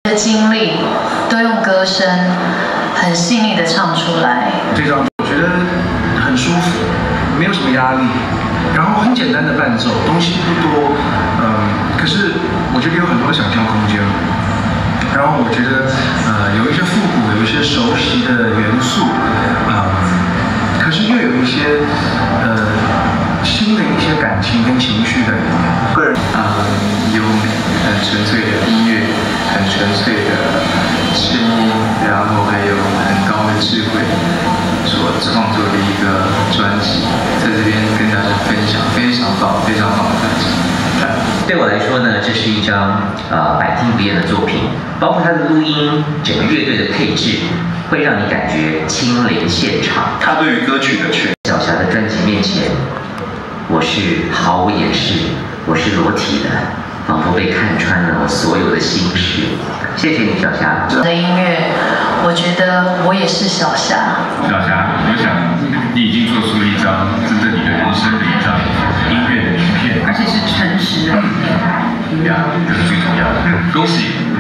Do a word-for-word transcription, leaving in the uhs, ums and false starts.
经历都用歌声很细腻的唱出来。 这张我觉得很舒服，没有什么压力，然后很简单的伴奏，东西不多，嗯，可是我觉得有很多的想象空间。然后我觉得呃有一些复古，有一些熟悉的元素，嗯，可是又有一些呃新的一些感情跟情绪在里面。个人啊、优美，很纯粹的音乐，很纯粹的声音，然后还有很高的智慧所创作的一个专辑，在这边跟大家分享，非常棒，非常棒的专辑。 对我来说呢，这是一张呃百听不厌的作品，包括它的录音，整个乐队的配置，会让你感觉亲临现场。 他对于歌曲的诠小霞的专辑面前，我是毫无掩饰，我是裸体的，仿佛被看穿了我所有的心事。谢谢你，小霞。 的音乐，我觉得我也是小霞。 小霞，我想你已经做出了一张真正你的人生的一张音乐的名片， 而且是诚实的。 呀，这是最重要的。恭喜！